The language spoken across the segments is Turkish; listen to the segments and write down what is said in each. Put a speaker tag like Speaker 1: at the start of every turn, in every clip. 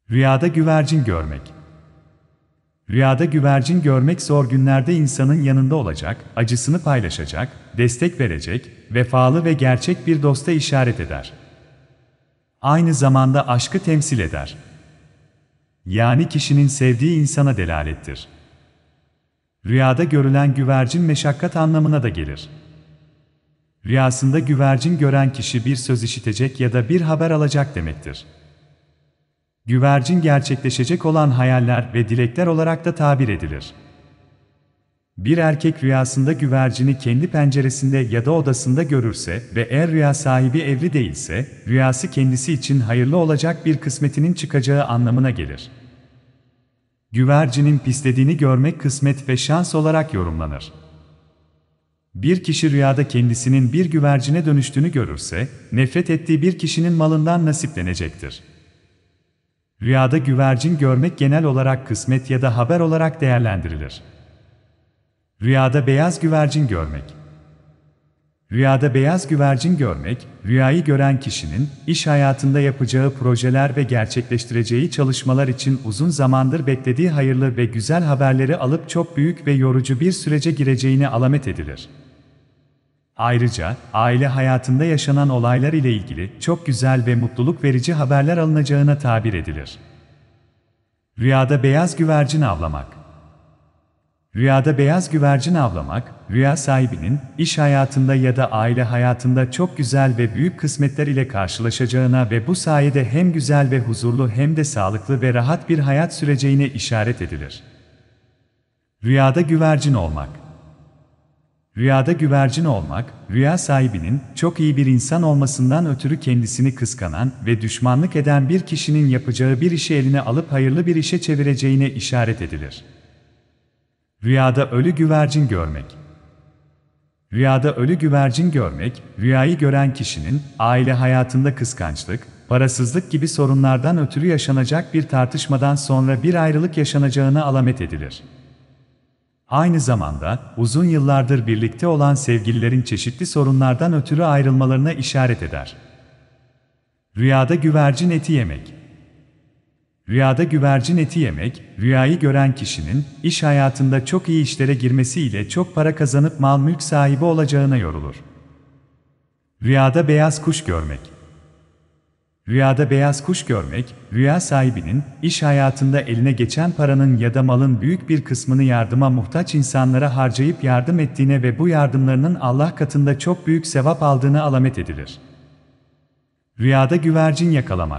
Speaker 1: Rüyada güvercin görmek. Rüyada güvercin görmek zor günlerde insanın yanında olacak, acısını paylaşacak, destek verecek, vefalı ve gerçek bir dosta işaret eder. Aynı zamanda aşkı temsil eder. Yani kişinin sevdiği insana delalettir. Rüyada görülen güvercin meşakkat anlamına da gelir. Rüyasında güvercin gören kişi bir söz işitecek ya da bir haber alacak demektir. Güvercin gerçekleşecek olan hayaller ve dilekler olarak da tabir edilir. Bir erkek rüyasında güvercini kendi penceresinde ya da odasında görürse ve eğer rüya sahibi evli değilse, rüyası kendisi için hayırlı olacak bir kısmetinin çıkacağı anlamına gelir. Güvercinin pislediğini görmek kısmet ve şans olarak yorumlanır. Bir kişi rüyada kendisinin bir güvercine dönüştüğünü görürse, nefret ettiği bir kişinin malından nasiplenecektir. Rüyada güvercin görmek genel olarak kısmet ya da haber olarak değerlendirilir. Rüyada beyaz güvercin görmek. Rüyada beyaz güvercin görmek, rüyayı gören kişinin iş hayatında yapacağı projeler ve gerçekleştireceği çalışmalar için uzun zamandır beklediği hayırlı ve güzel haberleri alıp çok büyük ve yorucu bir sürece gireceğini alamet edilir. Ayrıca, aile hayatında yaşanan olaylar ile ilgili çok güzel ve mutluluk verici haberler alınacağına tabir edilir. Rüyada beyaz güvercin avlamak. Rüyada beyaz güvercin avlamak, rüya sahibinin iş hayatında ya da aile hayatında çok güzel ve büyük kısmetler ile karşılaşacağına ve bu sayede hem güzel ve huzurlu hem de sağlıklı ve rahat bir hayat süreceğine işaret edilir. Rüyada güvercin olmak. Rüyada güvercin olmak, rüya sahibinin çok iyi bir insan olmasından ötürü kendisini kıskanan ve düşmanlık eden bir kişinin yapacağı bir işi eline alıp hayırlı bir işe çevireceğine işaret edilir. Rüyada ölü güvercin görmek. Rüyada ölü güvercin görmek, rüyayı gören kişinin aile hayatında kıskançlık, parasızlık gibi sorunlardan ötürü yaşanacak bir tartışmadan sonra bir ayrılık yaşanacağına alamet edilir. Aynı zamanda, uzun yıllardır birlikte olan sevgililerin çeşitli sorunlardan ötürü ayrılmalarına işaret eder. Rüyada güvercin eti yemek. Rüyada güvercin eti yemek, rüyayı gören kişinin iş hayatında çok iyi işlere girmesiyle çok para kazanıp mal mülk sahibi olacağına yorulur. Rüyada beyaz kuş görmek. Rüyada beyaz kuş görmek, rüya sahibinin iş hayatında eline geçen paranın ya da malın büyük bir kısmını yardıma muhtaç insanlara harcayıp yardım ettiğine ve bu yardımlarının Allah katında çok büyük sevap aldığına alamet edilir. Rüyada güvercin yakalamak.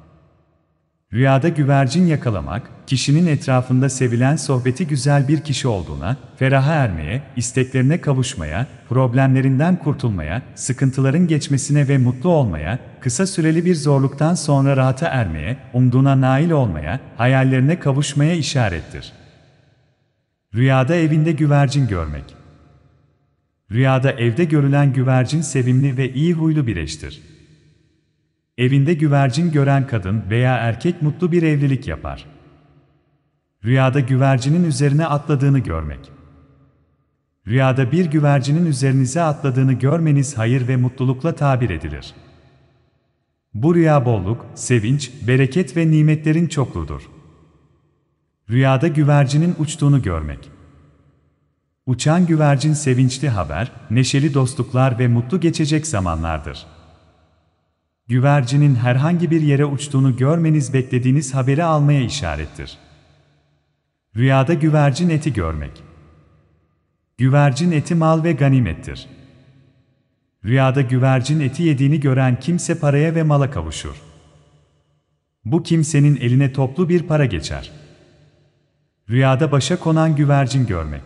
Speaker 1: Rüyada güvercin yakalamak, kişinin etrafında sevilen sohbeti güzel bir kişi olduğuna, feraha ermeye, isteklerine kavuşmaya, problemlerinden kurtulmaya, sıkıntıların geçmesine ve mutlu olmaya, kısa süreli bir zorluktan sonra rahata ermeye, umduğuna nail olmaya, hayallerine kavuşmaya işarettir. Rüyada evinde güvercin görmek. Rüyada evde görülen güvercin sevimli ve iyi huylu bir eştir. Evinde güvercin gören kadın veya erkek mutlu bir evlilik yapar. Rüyada güvercinin üzerine atladığını görmek. Rüyada bir güvercinin üzerinize atladığını görmeniz hayır ve mutlulukla tabir edilir. Bu rüya bolluk, sevinç, bereket ve nimetlerin çokluğudur. Rüyada güvercinin uçtuğunu görmek. Uçan güvercin sevinçli haber, neşeli dostluklar ve mutlu geçecek zamanlardır. Güvercinin herhangi bir yere uçtuğunu görmeniz beklediğiniz haberi almaya işarettir. Rüyada güvercin eti görmek. Güvercin eti mal ve ganimettir. Rüyada güvercin eti yediğini gören kimse paraya ve mala kavuşur. Bu kimsenin eline toplu bir para geçer. Rüyada başa konan güvercin görmek.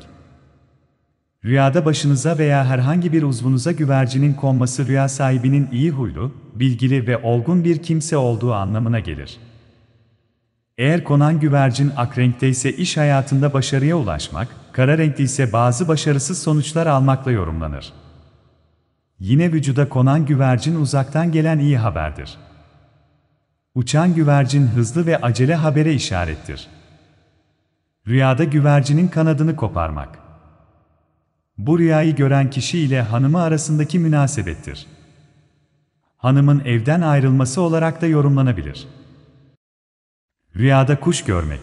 Speaker 1: Rüyada başınıza veya herhangi bir uzvunuza güvercinin konması rüya sahibinin iyi huylu, bilgili ve olgun bir kimse olduğu anlamına gelir. Eğer konan güvercin ak renkte ise iş hayatında başarıya ulaşmak, kara renkli ise bazı başarısız sonuçlar almakla yorumlanır. Yine vücuda konan güvercin uzaktan gelen iyi haberdir. Uçan güvercin hızlı ve acele habere işarettir. Rüyada güvercinin kanadını koparmak. Bu rüyayı gören kişi ile hanımı arasındaki münasebettir. Hanımın evden ayrılması olarak da yorumlanabilir. Rüyada kuş görmek.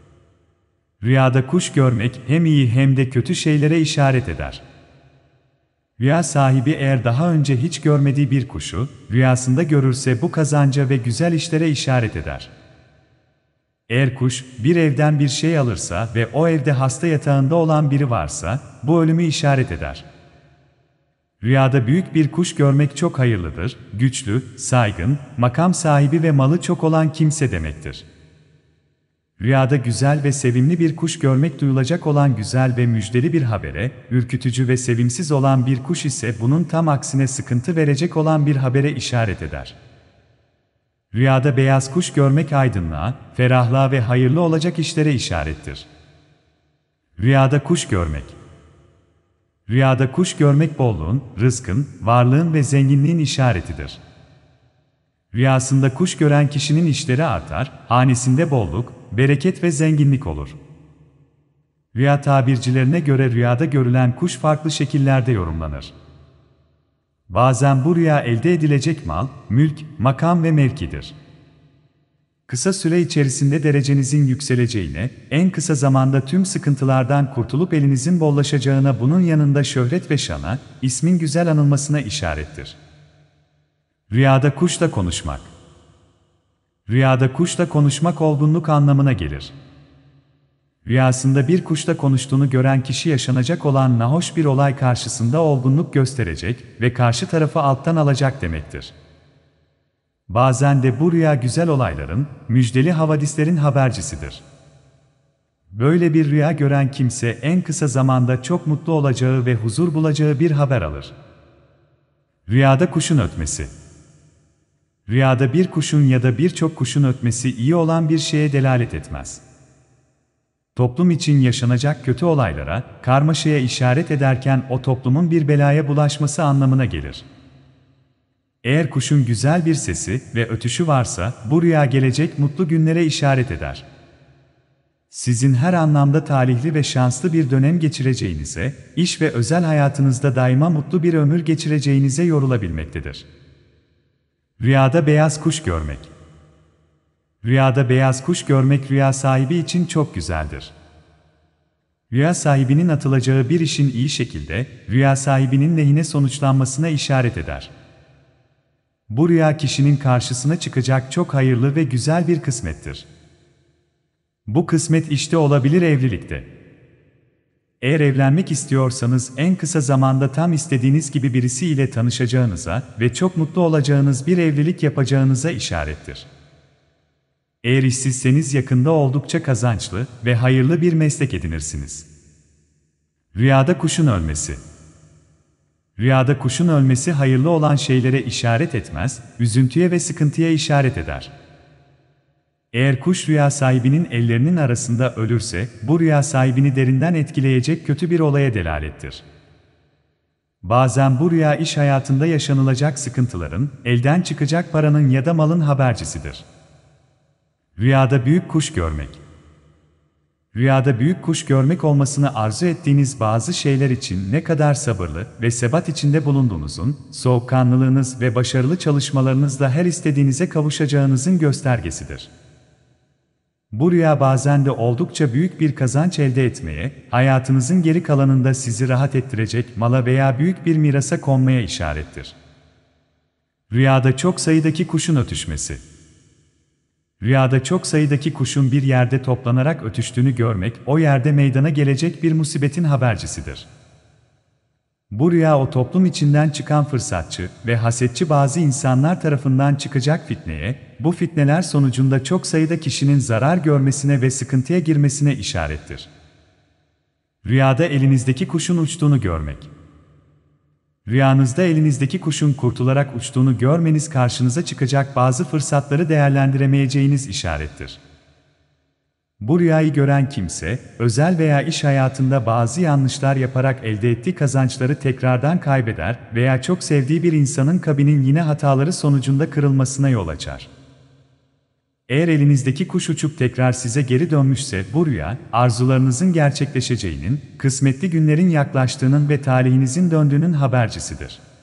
Speaker 1: Rüyada kuş görmek hem iyi hem de kötü şeylere işaret eder. Rüya sahibi eğer daha önce hiç görmediği bir kuşu rüyasında görürse bu kazanca ve güzel işlere işaret eder. Eğer kuş bir evden bir şey alırsa ve o evde hasta yatağında olan biri varsa bu ölümü işaret eder. Rüyada büyük bir kuş görmek çok hayırlıdır, güçlü, saygın, makam sahibi ve malı çok olan kimse demektir. Rüyada güzel ve sevimli bir kuş görmek duyulacak olan güzel ve müjdeli bir habere, ürkütücü ve sevimsiz olan bir kuş ise bunun tam aksine sıkıntı verecek olan bir habere işaret eder. Rüyada beyaz kuş görmek aydınlığa, ferahlığa ve hayırlı olacak işlere işarettir. Rüyada kuş görmek. Rüyada kuş görmek bolluğun, rızkın, varlığın ve zenginliğin işaretidir. Rüyasında kuş gören kişinin işleri artar, hanesinde bolluk, bereket ve zenginlik olur. Rüya tabircilerine göre rüyada görülen kuş farklı şekillerde yorumlanır. Bazen bu rüya elde edilecek mal, mülk, makam ve mevkidir. Kısa süre içerisinde derecenizin yükseleceğine, en kısa zamanda tüm sıkıntılardan kurtulup elinizin bollaşacağına, bunun yanında şöhret ve şana, ismin güzel anılmasına işarettir. Rüyada kuşla konuşmak. Rüyada kuşla konuşmak olgunluk anlamına gelir. Rüyasında bir kuşla konuştuğunu gören kişi yaşanacak olan nahoş bir olay karşısında olgunluk gösterecek ve karşı tarafı alttan alacak demektir. Bazen de bu rüya güzel olayların, müjdeli havadislerin habercisidir. Böyle bir rüya gören kimse en kısa zamanda çok mutlu olacağı ve huzur bulacağı bir haber alır. Rüyada kuşun ötmesi. Rüyada bir kuşun ya da birçok kuşun ötmesi iyi olan bir şeye delalet etmez. Toplum için yaşanacak kötü olaylara, karmaşaya işaret ederken o toplumun bir belaya bulaşması anlamına gelir. Eğer kuşun güzel bir sesi ve ötüşü varsa, bu rüya gelecek mutlu günlere işaret eder. Sizin her anlamda talihli ve şanslı bir dönem geçireceğinize, iş ve özel hayatınızda daima mutlu bir ömür geçireceğinize yorulabilmektedir. Rüyada beyaz kuş görmek. Rüyada beyaz kuş görmek rüya sahibi için çok güzeldir. Rüya sahibinin atılacağı bir işin iyi şekilde, rüya sahibinin lehine sonuçlanmasına işaret eder. Bu rüya kişinin karşısına çıkacak çok hayırlı ve güzel bir kısmettir. Bu kısmet işte olabilir evlilikte. Eğer evlenmek istiyorsanız en kısa zamanda tam istediğiniz gibi birisiyle tanışacağınıza ve çok mutlu olacağınız bir evlilik yapacağınıza işarettir. Eğer işsizseniz yakında oldukça kazançlı ve hayırlı bir meslek edinirsiniz. Rüyada kuşun ölmesi. Rüyada kuşun ölmesi hayırlı olan şeylere işaret etmez, üzüntüye ve sıkıntıya işaret eder. Eğer kuş rüya sahibinin ellerinin arasında ölürse, bu rüya sahibini derinden etkileyecek kötü bir olaya delalettir. Bazen bu rüya iş hayatında yaşanılacak sıkıntıların, elden çıkacak paranın ya da malın habercisidir. Rüyada büyük kuş görmek. Rüyada büyük kuş görmek olmasını arzu ettiğiniz bazı şeyler için ne kadar sabırlı ve sebat içinde bulunduğunuzun, soğukkanlılığınız ve başarılı çalışmalarınızla her istediğinize kavuşacağınızın göstergesidir. Bu rüya bazen de oldukça büyük bir kazanç elde etmeye, hayatınızın geri kalanında sizi rahat ettirecek mala veya büyük bir mirasa konmaya işarettir. Rüyada çok sayıdaki kuşun ötüşmesi. Rüyada çok sayıdaki kuşun bir yerde toplanarak ötüştüğünü görmek, o yerde meydana gelecek bir musibetin habercisidir. Bu rüya o toplum içinden çıkan fırsatçı ve hasetçi bazı insanlar tarafından çıkacak fitneye, bu fitneler sonucunda çok sayıda kişinin zarar görmesine ve sıkıntıya girmesine işarettir. Rüyada elinizdeki kuşun uçtuğunu görmek. Rüyanızda elinizdeki kuşun kurtularak uçtuğunu görmeniz karşınıza çıkacak bazı fırsatları değerlendiremeyeceğiniz işarettir. Bu rüyayı gören kimse, özel veya iş hayatında bazı yanlışlar yaparak elde ettiği kazançları tekrardan kaybeder veya çok sevdiği bir insanın kalbinin yine hataları sonucunda kırılmasına yol açar. Eğer elinizdeki kuş uçup tekrar size geri dönmüşse bu rüya, arzularınızın gerçekleşeceğinin, kısmetli günlerin yaklaştığının ve talihinizin döndüğünün habercisidir.